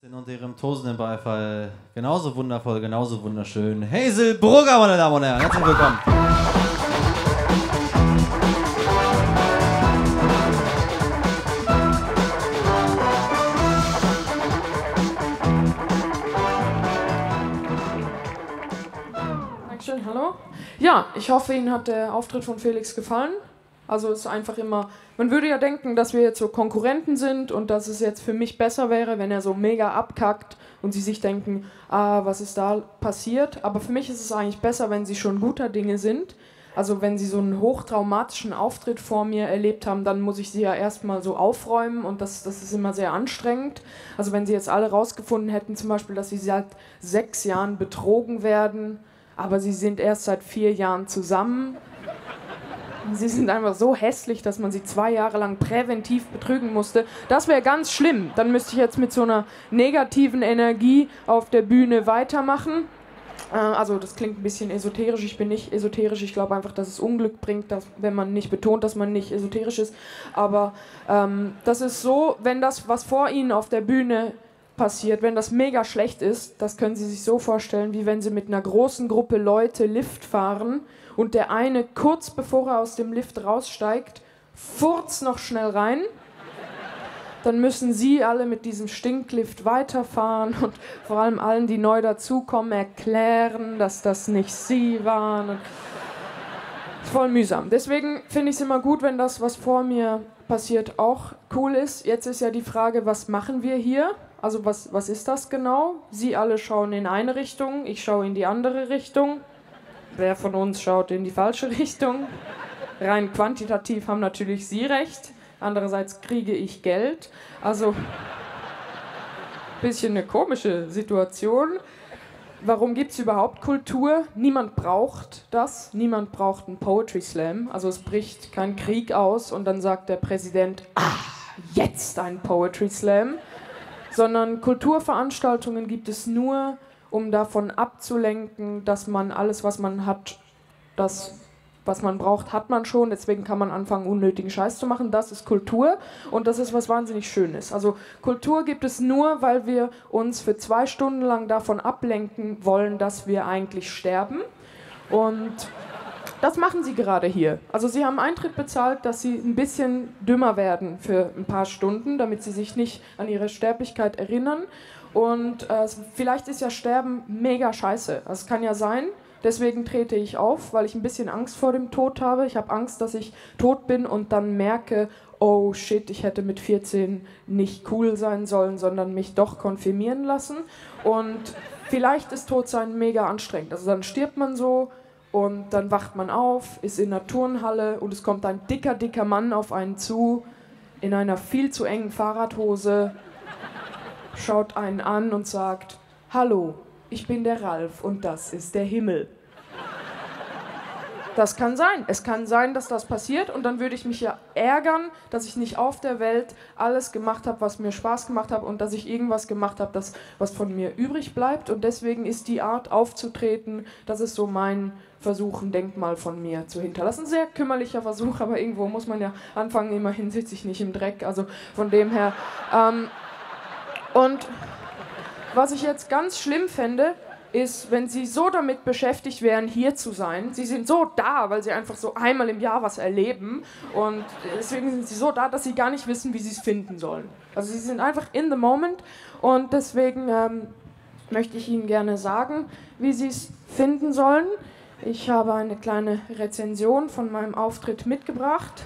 Und ihrem tosenden Beifall genauso wundervoll, genauso wunderschön. Hazel Brugger, meine Damen und Herren, herzlich willkommen. Dankeschön, hallo. Ja, ich hoffe, Ihnen hat der Auftritt von Felix gefallen. Also es ist einfach immer, man würde ja denken, dass wir jetzt so Konkurrenten sind und dass es jetzt für mich besser wäre, wenn er so mega abkackt und sie sich denken, was ist da passiert? Aber für mich ist es eigentlich besser, wenn sie schon guter Dinge sind. Also wenn sie so einen hochtraumatischen Auftritt vor mir erlebt haben, dann muss ich sie ja erstmal so aufräumen und das ist immer sehr anstrengend. Also wenn sie jetzt alle rausgefunden hätten, zum Beispiel, dass sie seit 6 Jahren betrogen werden, aber sie sind erst seit 4 Jahren zusammen. Sie sind einfach so hässlich, dass man sie 2 Jahre lang präventiv betrügen musste. Das wäre ganz schlimm. Dann müsste ich jetzt mit so einer negativen Energie auf der Bühne weitermachen. Also das klingt ein bisschen esoterisch. Ich bin nicht esoterisch. Ich glaube einfach, dass es Unglück bringt, wenn man nicht betont, dass man nicht esoterisch ist. Aber das ist so, wenn das, was vor Ihnen auf der Bühne passiert, wenn das mega schlecht ist, das können Sie sich so vorstellen, wie wenn Sie mit einer großen Gruppe Leute Lift fahren und der eine kurz bevor er aus dem Lift raussteigt, furzt noch schnell rein. Dann müssen Sie alle mit diesem Stinklift weiterfahren und vor allem allen, die neu dazukommen, erklären, dass das nicht Sie waren. Und voll mühsam. Deswegen finde ich es immer gut, wenn das, was vor mir passiert, auch cool ist. Jetzt ist ja die Frage, was machen wir hier? Also was ist das genau? Sie alle schauen in eine Richtung, ich schaue in die andere Richtung. Wer von uns schaut in die falsche Richtung? Rein quantitativ haben natürlich Sie recht. Andererseits kriege ich Geld. Also ein bisschen eine komische Situation. Warum gibt es überhaupt Kultur? Niemand braucht das. Niemand braucht einen Poetry Slam. Also es bricht kein Krieg aus und dann sagt der Präsident, jetzt ein Poetry Slam. Sondern Kulturveranstaltungen gibt es nur, um davon abzulenken, dass man alles, was man hat, das, was man braucht, hat man schon. Deswegen kann man anfangen, unnötigen Scheiß zu machen. Das ist Kultur und das ist was wahnsinnig Schönes. Also Kultur gibt es nur, weil wir uns für 2 Stunden lang davon ablenken wollen, dass wir eigentlich sterben. Und das machen Sie gerade hier. Also Sie haben Eintritt bezahlt, dass Sie ein bisschen dümmer werden für ein paar Stunden, damit Sie sich nicht an Ihre Sterblichkeit erinnern. Und vielleicht ist ja Sterben mega scheiße. Das kann ja sein. Deswegen trete ich auf, weil ich ein bisschen Angst vor dem Tod habe. Ich habe Angst, dass ich tot bin und dann merke, oh shit, ich hätte mit 14 nicht cool sein sollen, sondern mich doch konfirmieren lassen. Und vielleicht ist Todsein mega anstrengend. Also dann stirbt man so und dann wacht man auf, ist in einer Turnhalle und es kommt ein dicker Mann auf einen zu, in einer viel zu engen Fahrradhose, schaut einen an und sagt, hallo, ich bin der Ralf und das ist der Himmel. Das kann sein. Es kann sein, dass das passiert und dann würde ich mich ja ärgern, dass ich nicht auf der Welt alles gemacht habe, was mir Spaß gemacht hat und dass ich irgendwas gemacht habe, was von mir übrig bleibt. Und deswegen ist die Art aufzutreten, das ist so mein Versuch, ein Denkmal von mir zu hinterlassen. Sehr kümmerlicher Versuch, aber irgendwo muss man ja anfangen. Immerhin sitze ich nicht im Dreck, also von dem her. Und was ich jetzt ganz schlimm fände, ist, wenn Sie so damit beschäftigt wären, hier zu sein. Sie sind so da, weil Sie einfach so einmal im Jahr was erleben und deswegen sind Sie so da, dass Sie gar nicht wissen, wie Sie es finden sollen. Also Sie sind einfach in the moment und deswegen möchte ich Ihnen gerne sagen, wie Sie es finden sollen. Ich habe eine kleine Rezension von meinem Auftritt mitgebracht.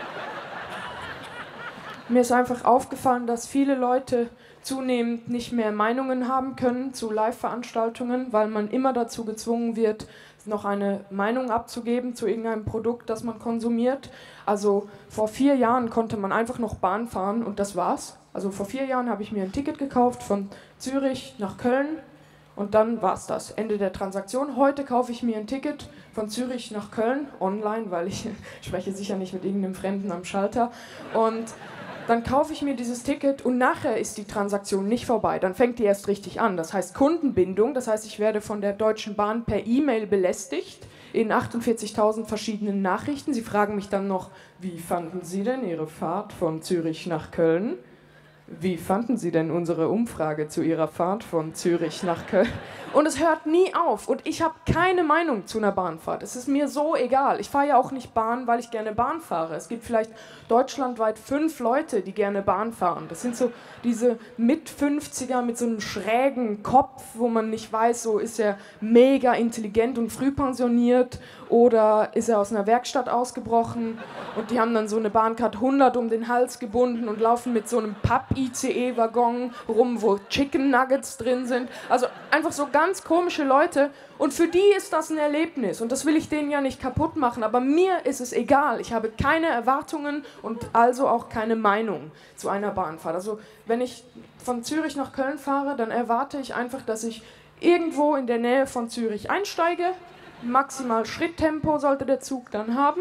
Mir ist einfach aufgefallen, dass viele Leute zunehmend nicht mehr Meinungen haben können zu Live-Veranstaltungen, weil man immer dazu gezwungen wird, noch eine Meinung abzugeben zu irgendeinem Produkt, das man konsumiert. Also vor 4 Jahren konnte man einfach noch Bahn fahren und das war's. Also vor 4 Jahren habe ich mir ein Ticket gekauft von Zürich nach Köln und dann war's das, Ende der Transaktion. Heute kaufe ich mir ein Ticket von Zürich nach Köln, online, weil ich spreche sicher nicht mit irgendeinem Fremden am Schalter und dann kaufe ich mir dieses Ticket und nachher ist die Transaktion nicht vorbei. Dann fängt die erst richtig an. Das heißt Kundenbindung, das heißt, ich werde von der Deutschen Bahn per E-Mail belästigt in 48.000 verschiedenen Nachrichten. Sie fragen mich dann noch, wie fanden Sie denn Ihre Fahrt von Zürich nach Köln? wie fanden Sie denn unsere Umfrage zu Ihrer Fahrt von Zürich nach Köln? Und es hört nie auf. Und ich habe keine Meinung zu einer Bahnfahrt. Es ist mir so egal. Ich fahre ja auch nicht Bahn, weil ich gerne Bahn fahre. Es gibt vielleicht deutschlandweit 5 Leute, die gerne Bahn fahren. Das sind so diese Mit-50er mit so einem schrägen Kopf, wo man nicht weiß, so ist er mega intelligent und früh pensioniert oder ist er aus einer Werkstatt ausgebrochen. Und die haben dann so eine Bahncard 100 um den Hals gebunden und laufen mit so einem Papp-ICE-Waggon rum, wo Chicken Nuggets drin sind. Also einfach so ganz komische Leute. Und für die ist das ein Erlebnis. Und das will ich denen ja nicht kaputt machen. Aber mir ist es egal. Ich habe keine Erwartungen und also auch keine Meinung zu einer Bahnfahrt. Also wenn ich von Zürich nach Köln fahre, dann erwarte ich einfach, dass ich irgendwo in der Nähe von Zürich einsteige. Maximal Schritttempo sollte der Zug dann haben.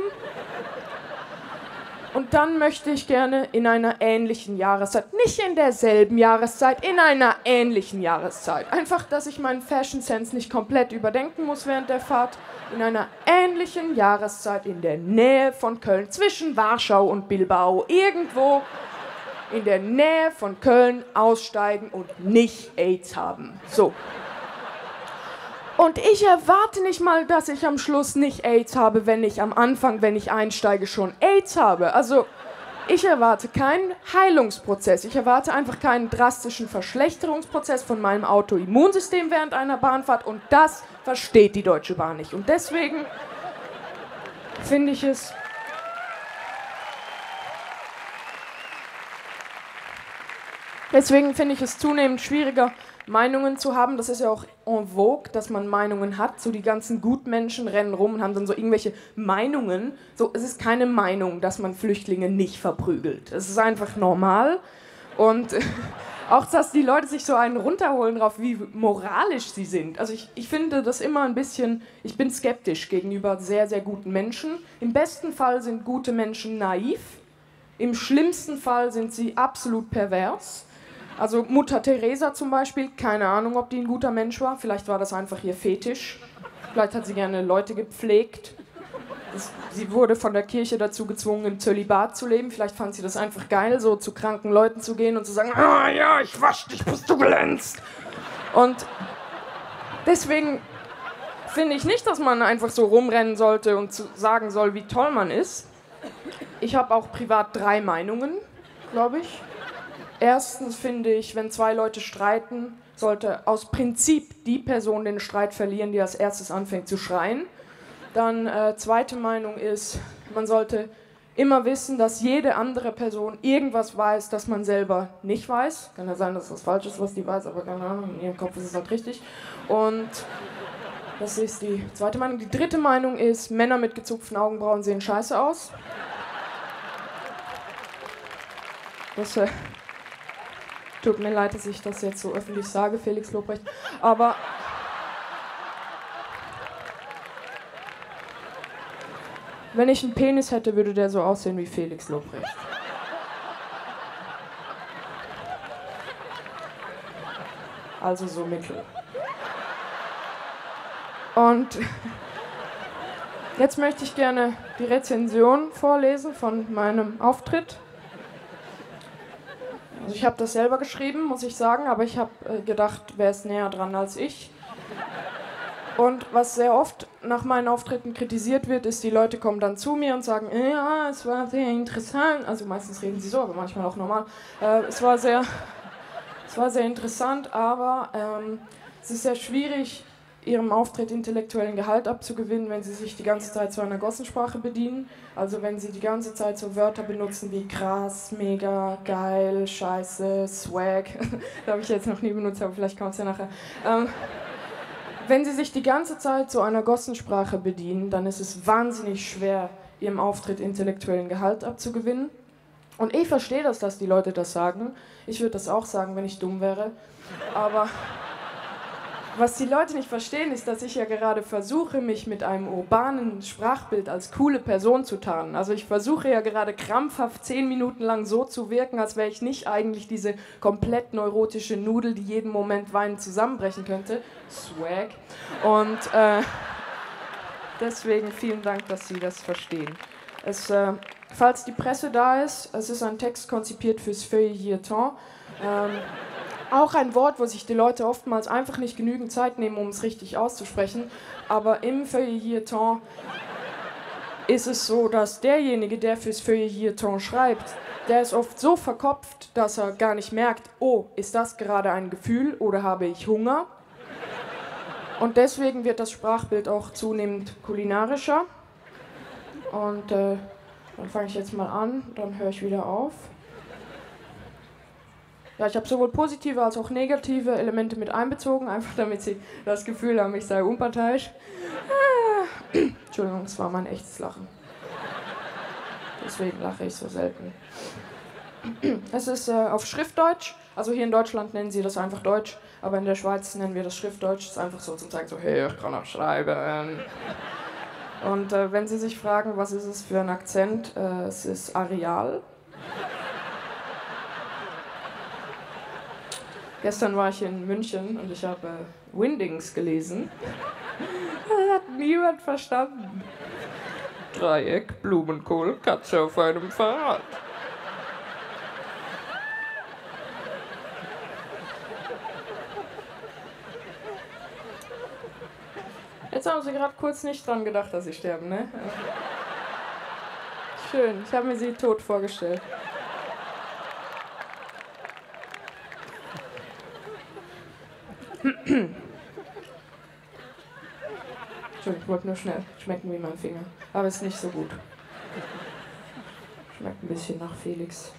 Und dann möchte ich gerne in einer ähnlichen Jahreszeit, nicht in derselben Jahreszeit, in einer ähnlichen Jahreszeit. Einfach, dass ich meinen Fashion Sense nicht komplett überdenken muss während der Fahrt. In einer ähnlichen Jahreszeit in der Nähe von Köln, zwischen Warschau und Bilbao, irgendwo in der Nähe von Köln aussteigen und nicht AIDS haben. So. Und ich erwarte nicht mal, dass ich am Schluss nicht AIDS habe, wenn ich am Anfang, wenn ich einsteige, schon AIDS habe. Also ich erwarte keinen Heilungsprozess. Ich erwarte einfach keinen drastischen Verschlechterungsprozess von meinem Autoimmunsystem während einer Bahnfahrt. Und das versteht die Deutsche Bahn nicht. Und deswegen finde ich es... Deswegen finde ich es zunehmend schwieriger, Meinungen zu haben. Das ist ja auch en vogue, dass man Meinungen hat. So die ganzen Gutmenschen rennen rum und haben dann so irgendwelche Meinungen. So, es ist keine Meinung, dass man Flüchtlinge nicht verprügelt. Es ist einfach normal. Und auch, dass die Leute sich so einen runterholen drauf, wie moralisch sie sind. Also ich finde das immer ein bisschen, ich bin skeptisch gegenüber sehr, sehr guten Menschen. Im besten Fall sind gute Menschen naiv. Im schlimmsten Fall sind sie absolut pervers. Also Mutter Teresa zum Beispiel, keine Ahnung, ob die ein guter Mensch war. Vielleicht war das einfach ihr Fetisch. Vielleicht hat sie gerne Leute gepflegt. Sie wurde von der Kirche dazu gezwungen, im Zölibat zu leben. Vielleicht fand sie das einfach geil, so zu kranken Leuten zu gehen und zu sagen, ah ja, ich wasch dich, bis du glänzt. Und deswegen finde ich nicht, dass man einfach so rumrennen sollte und sagen soll, wie toll man ist. Ich habe auch privat 3 Meinungen, glaube ich. Erstens finde ich, wenn 2 Leute streiten, sollte aus Prinzip die Person den Streit verlieren, die als erstes anfängt zu schreien. Dann zweite Meinung ist, man sollte immer wissen, dass jede andere Person irgendwas weiß, das man selber nicht weiß. Kann ja sein, dass das falsch ist, was die weiß, aber keine Ahnung, in ihrem Kopf ist es halt richtig. Und das ist die zweite Meinung. Die dritte Meinung ist, Männer mit gezupften Augenbrauen sehen scheiße aus. Das tut mir leid, dass ich das jetzt so öffentlich sage, Felix Lobrecht, aber wenn ich einen Penis hätte, würde der so aussehen wie Felix Lobrecht. Also so mittel. Und jetzt möchte ich gerne die Rezension vorlesen von meinem Auftritt. Also ich habe das selber geschrieben, muss ich sagen, aber ich habe gedacht, wer ist näher dran als ich. Und was sehr oft nach meinen Auftritten kritisiert wird, ist, die Leute kommen dann zu mir und sagen, ja, es war sehr interessant. Also meistens reden sie so, aber manchmal auch normal. Es war sehr interessant, aber es ist sehr schwierig, ihrem Auftritt intellektuellen Gehalt abzugewinnen, wenn sie sich die ganze Zeit zu einer Gossensprache bedienen. Also wenn sie die ganze Zeit so Wörter benutzen wie krass, mega, geil, scheiße, swag. Das habe ich jetzt noch nie benutzt, aber vielleicht kommt es ja nachher. Wenn sie sich die ganze Zeit zu einer Gossensprache bedienen, dann ist es wahnsinnig schwer, ihrem Auftritt intellektuellen Gehalt abzugewinnen. Und ich verstehe das, dass die Leute das sagen. Ich würde das auch sagen, wenn ich dumm wäre. Aber was die Leute nicht verstehen, ist, dass ich ja gerade versuche, mich mit einem urbanen Sprachbild als coole Person zu tarnen. Also ich versuche ja gerade krampfhaft 10 Minuten lang so zu wirken, als wäre ich nicht eigentlich diese komplett neurotische Nudel, die jeden Moment weinend zusammenbrechen könnte. Swag. Und deswegen vielen Dank, dass Sie das verstehen. Falls die Presse da ist, es ist ein Text konzipiert fürs Feuilleton. Auch ein Wort, wo sich die Leute oftmals einfach nicht genügend Zeit nehmen, um es richtig auszusprechen. Aber im Feuilleton ist es so, dass derjenige, der fürs Feuilleton schreibt, der ist oft so verkopft, dass er gar nicht merkt, oh, ist das gerade ein Gefühl oder habe ich Hunger? Und deswegen wird das Sprachbild auch zunehmend kulinarischer. Und dann fange ich jetzt mal an, dann höre ich wieder auf. Ja, ich habe sowohl positive als auch negative Elemente mit einbezogen, einfach damit Sie das Gefühl haben, ich sei unparteiisch. Entschuldigung, das war mein echtes Lachen. Deswegen lache ich so selten. Es ist auf Schriftdeutsch, also hier in Deutschland nennen sie das einfach Deutsch, aber in der Schweiz nennen wir das Schriftdeutsch. Das ist einfach so zum Zeigen, so, hey, ich kann auch schreiben. Und wenn Sie sich fragen, was ist es für ein Akzent, es ist Areal. Gestern war ich in München und ich habe Windings gelesen. Das hat niemand verstanden. Dreieck, Blumenkohl, Katze auf einem Fahrrad. Jetzt haben Sie gerade kurz nicht dran gedacht, dass Sie sterben, ne? Schön, ich habe mir Sie tot vorgestellt. Ich wollte nur schnell schmecken wie mein Finger. Aber ist nicht so gut. Schmeckt ein bisschen nach Felix.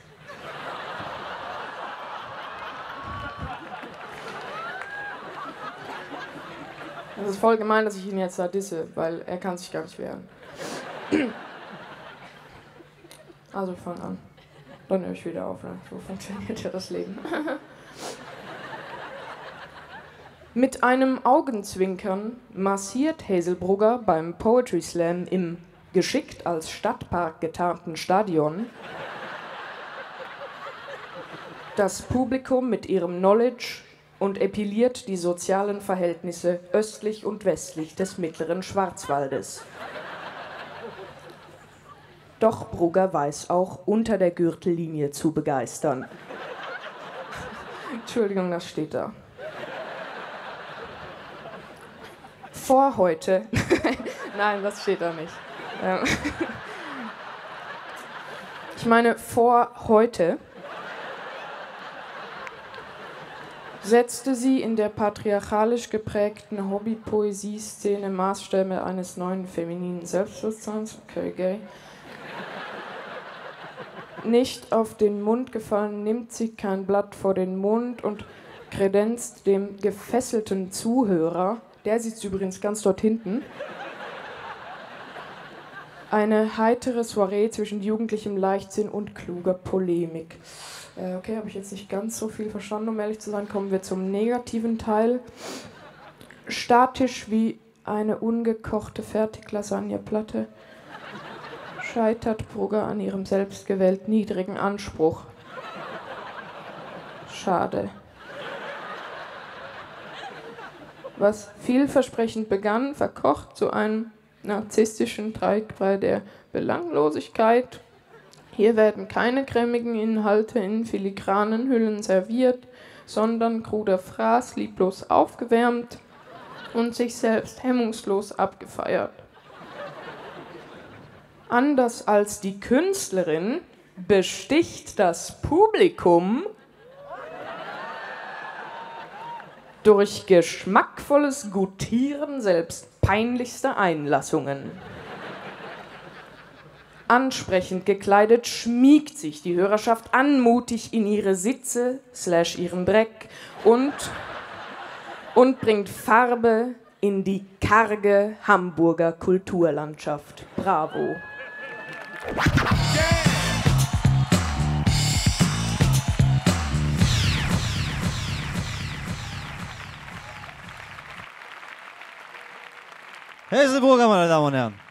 Das ist voll gemein, dass ich ihn jetzt da disse, weil er kann sich gar nicht wehren. Also fang an. Dann höre ich wieder auf. Ne? So funktioniert ja das Leben. Mit einem Augenzwinkern massiert Hazelbrugger beim Poetry Slam im geschickt als Stadtpark getarnten Stadion das Publikum mit ihrem Knowledge und epiliert die sozialen Verhältnisse östlich und westlich des mittleren Schwarzwaldes. Doch Brugger weiß auch unter der Gürtellinie zu begeistern. Entschuldigung, das steht da. Vor heute. Nein, das steht da nicht. Ich meine, vor heute setzte sie in der patriarchalisch geprägten Hobby-Poesie-Szene Maßstäbe eines neuen femininen Selbstbewusstseins, okay, gay, nicht auf den Mund gefallen, nimmt sie kein Blatt vor den Mund und kredenzt dem gefesselten Zuhörer, der sitzt übrigens ganz dort hinten, eine heitere Soiree zwischen jugendlichem Leichtsinn und kluger Polemik. Okay, habe ich jetzt nicht ganz so viel verstanden, um ehrlich zu sein. Kommen wir zum negativen Teil. Statisch wie eine ungekochte Fertiglasagneplatte scheitert Brugger an ihrem selbstgewählt niedrigen Anspruch. Schade. Was vielversprechend begann, verkocht zu einem narzisstischen Teigbrei der Belanglosigkeit. Hier werden keine cremigen Inhalte in filigranen Hüllen serviert, sondern kruder Fraß lieblos aufgewärmt und sich selbst hemmungslos abgefeiert. Anders als die Künstlerin besticht das Publikum durch geschmackvolles Gutieren selbst peinlichster Einlassungen. Ansprechend gekleidet schmiegt sich die Hörerschaft anmutig in ihre Sitze / ihren Dreck und bringt Farbe in die karge Hamburger Kulturlandschaft. Bravo. Hazelbrugger, meine Damen und Herren.